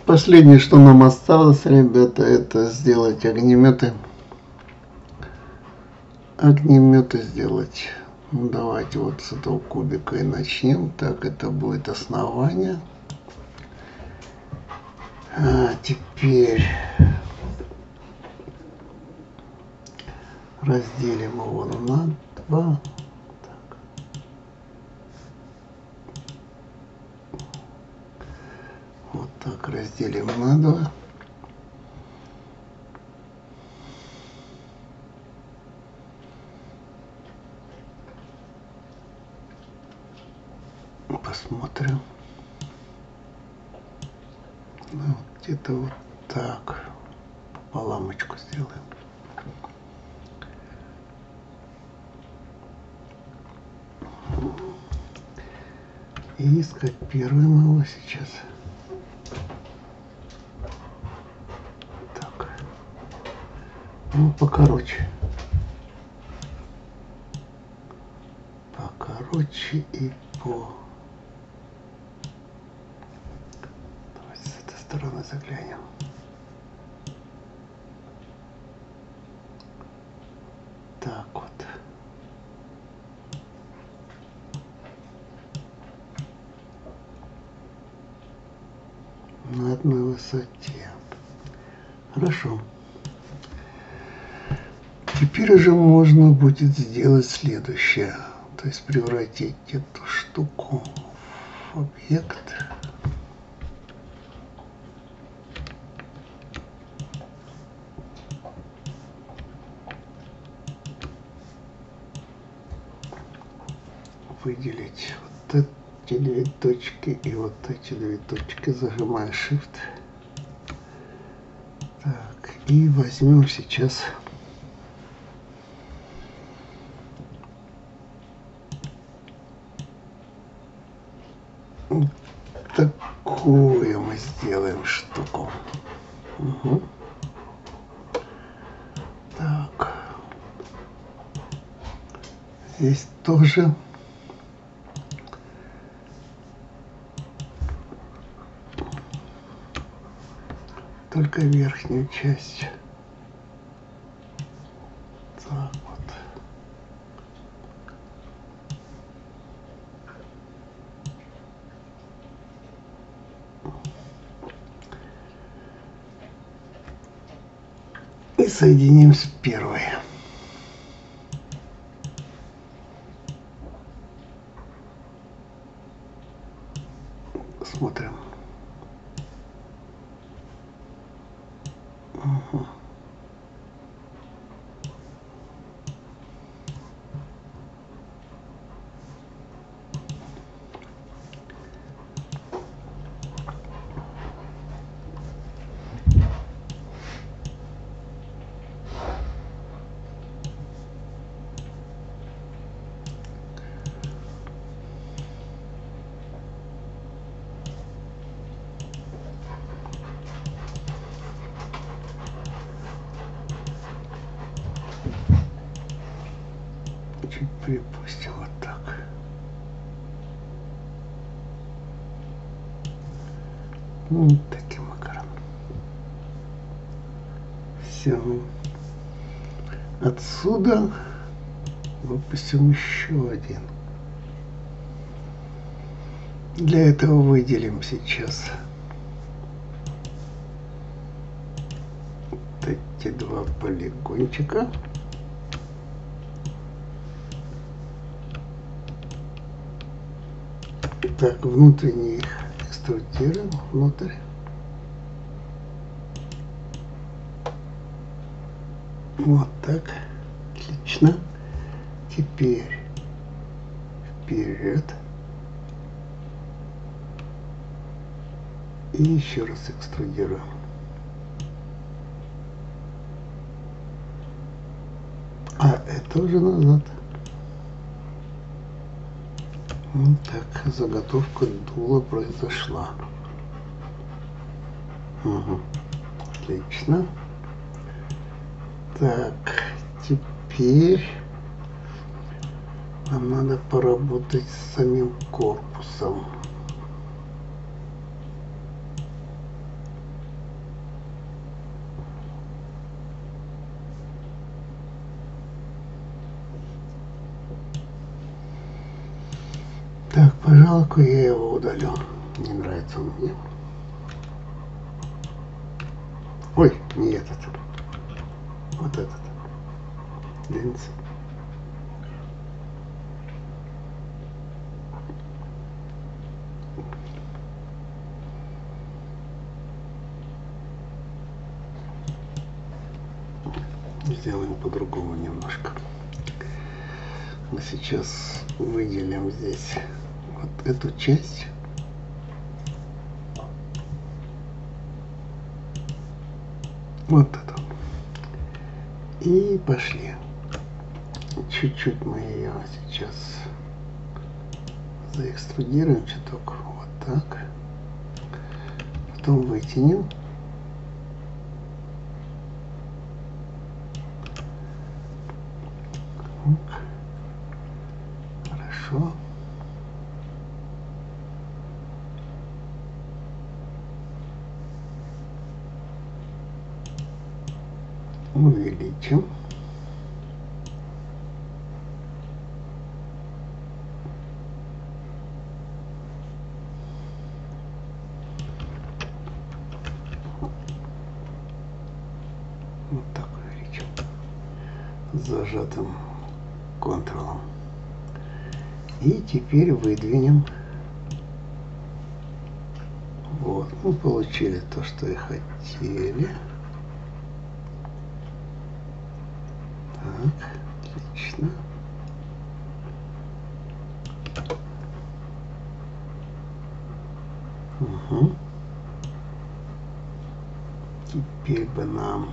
Последнее, что нам осталось, ребята, это сделать огнеметы. Огнеметы сделать. Ну, давайте вот с этого кубика и начнем. Так, это будет основание. А теперь разделим его на 2. Так. Вот так разделим на 2. Посмотрим. Ну, где-то вот так. Пополамочку сделаем. И скопируем его сейчас. Так. Ну, покороче. Покороче и по... Давайте с этой стороны заглянем. Так вот. На одной высоте. Хорошо. Теперь уже можно будет сделать следующее. То есть превратить эту штуку в объект. Выделить вот эти 2 точки и вот эти 2 точки. Зажимаю Shift. Так, и возьмем сейчас вот такую мы сделаем штуку. Угу. Так. Здесь тоже. Только верхнюю часть. Так вот. И соединим с первой. Смотрим. Угу. Чуть припустим вот так. Вот таким макаром. Все. Отсюда выпустим еще один. Для этого выделим сейчас вот эти 2 полигончика. Так, внутренне их экструдируем внутрь. Вот так. Отлично. Теперь вперед. И еще раз экструдируем. А это уже назад. Вот так, заготовка дула произошла. Угу. Отлично. Так, теперь нам надо поработать с самим корпусом. Жалко, я его удалю. Не нравится он мне. Ой, не этот. Вот этот. Линз. Сделаем по-другому немножко. Мы сейчас выделим здесь вот эту часть. Вот это. И пошли. Чуть-чуть мы ее сейчас заэкструдируем чуток. Вот так. Потом вытянем. Хорошо. Увеличим. Вот так увеличим. С зажатым контролом. И теперь выдвинем. Вот, мы получили то, что и хотели. Так, отлично. Угу. Теперь бы нам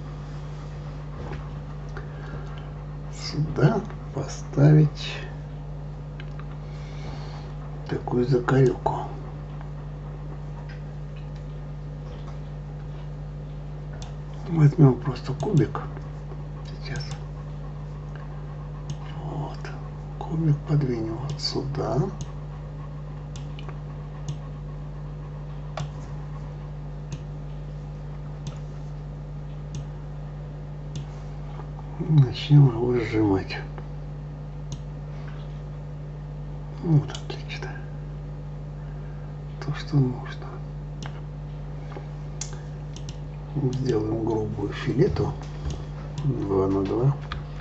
сюда поставить такую закорюку. Возьмем просто кубик сейчас. Вот. Кубик подвинем вот сюда. Начнем его сжимать. Вот, отлично. То, что нужно. Сделаем грубую филету 2 на 2.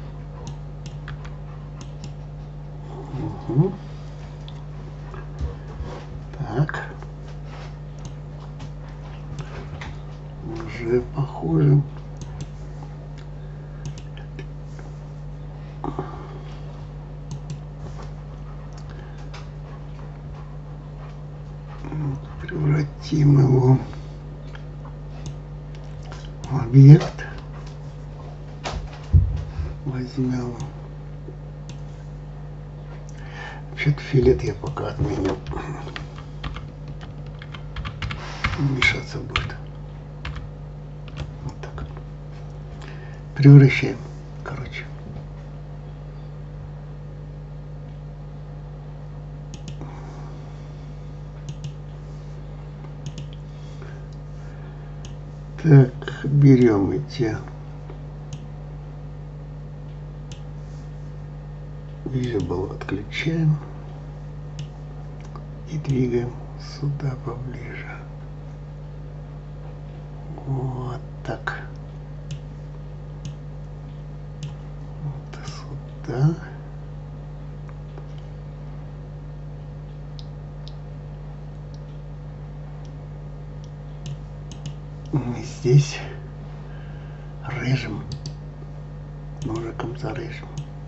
Угу. Так. Уже похоже. Превратим его в объект. Возьмем. Вообще-то филет я пока отменю. Мешаться будет. Вот так. Превращаем. Короче. Так, берем эти Visible, отключаем и двигаем сюда поближе. Вот так. Вот сюда. Мы здесь режем, ножиком зарежем.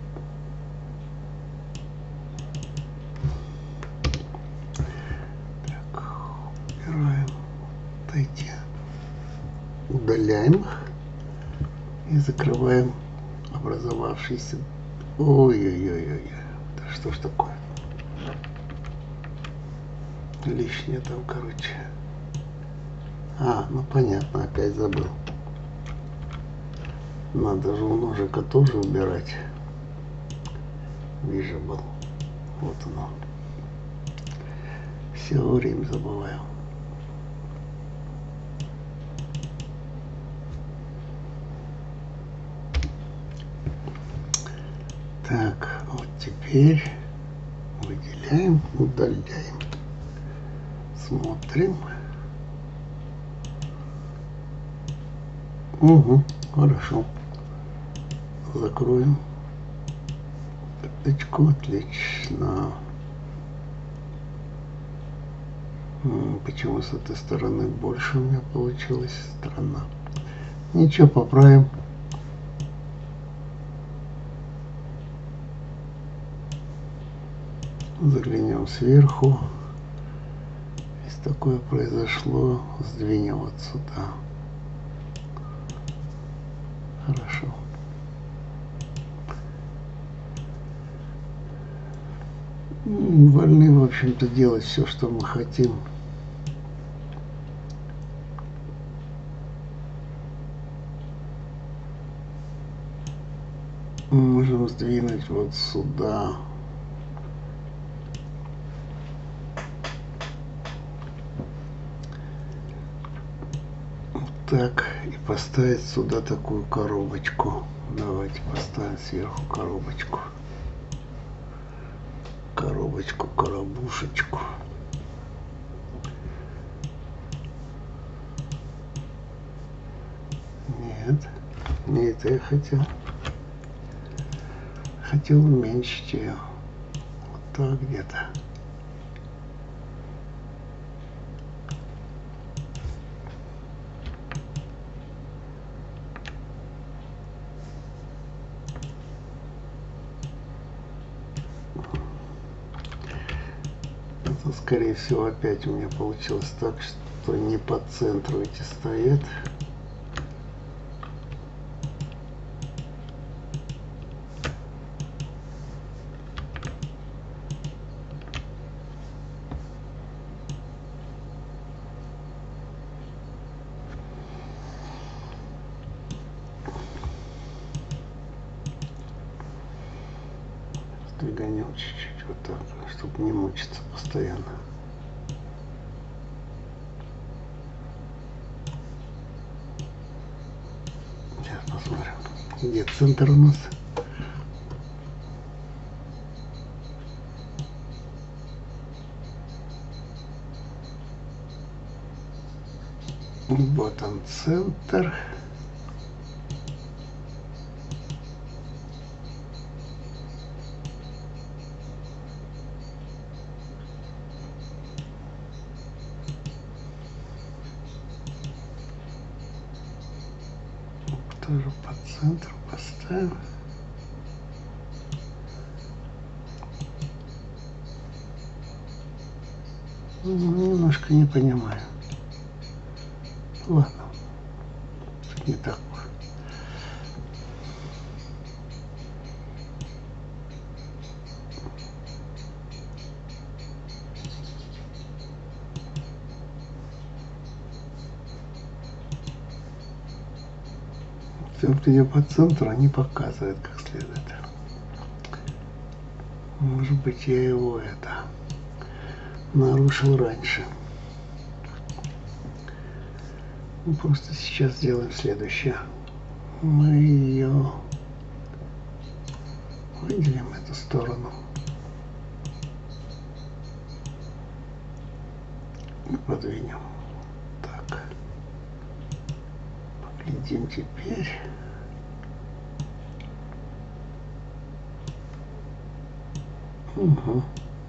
Так, убираем вот эти, удаляем их и закрываем образовавшийся. Ой-ой-ой-ой, да что ж такое? Лишнее там, короче. А, ну понятно, опять забыл. Надо же у ножика тоже убирать. Visible. Вот оно. Все время забываю. Так, вот теперь выделяем. удаляем, удаляем. Смотрим. Угу, хорошо. Закроем. Пяточку, отлично. Почему с этой стороны больше у меня получилось? Странно. Ничего, поправим. Заглянем сверху. Если такое произошло, сдвинем вот сюда. Хорошо. Вольны, в общем-то, делать все, что мы хотим. Мы можем сдвинуть вот сюда. Так, и поставить сюда такую коробочку. Давайте поставим сверху коробочку. Коробочку, коробушечку. Нет, не это я хотел. Хотел уменьшить ее. Вот так где-то. Это, скорее всего, опять у меня получилось так, что не по центру эти стоят. Сдвиганем чуть-чуть вот так, чтобы не мучиться постоянно. Сейчас посмотрим, где центр у нас. Вот он, центр. Тоже по центру поставим. Немножко не понимаю. Ладно, не так. Все, где по центру, не показывает как следует. Может быть, я его нарушил раньше. Мы просто сейчас сделаем следующее. Мы ее выделим, эту сторону. И подвинем. Так. Поглядим теперь. Угу.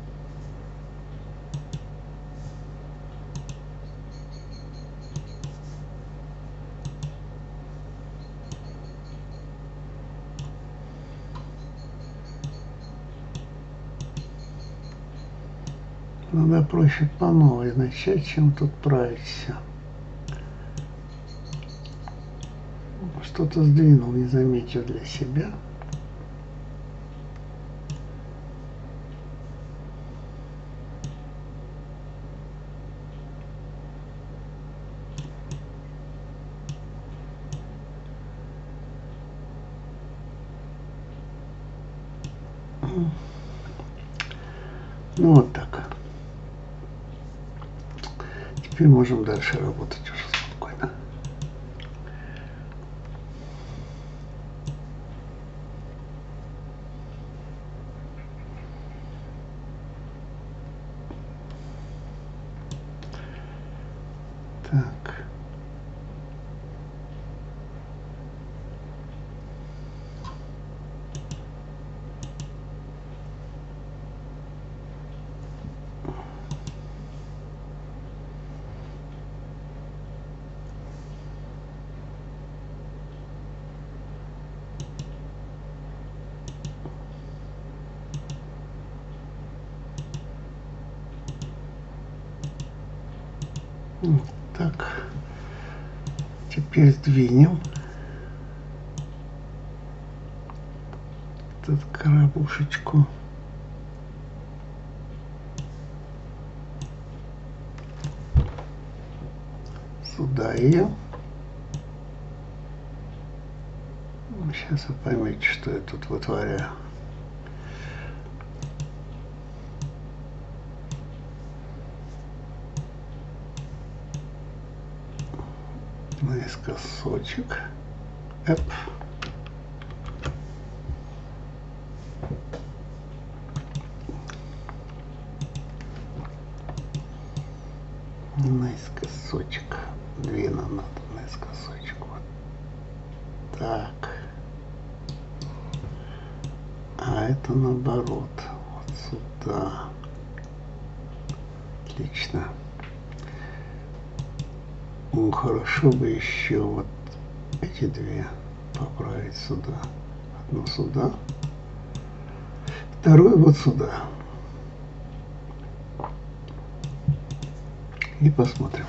Надо проще по новой начать, чем тут править все. Что-то сдвинул, не заметив для себя. Ну вот так. Теперь можем дальше работать уже спокойно. Так. Так, теперь сдвинем эту коробушечку. Сюда ее. Сейчас вы поймете, что я тут вытворяю. Наискосочек. Эп. Наискосочек. Двину надо наискосочек. Вот так. А это наоборот. Вот сюда. Отлично. Ну, хорошо бы еще вот эти две поправить сюда. Одну сюда. Вторую вот сюда. И посмотрим.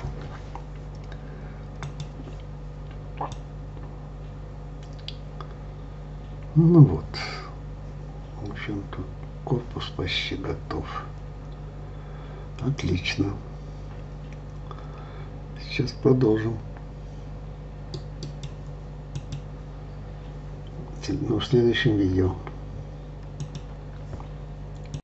Ну вот. В общем, тут корпус почти готов. Отлично. Сейчас продолжим. В следующем видео.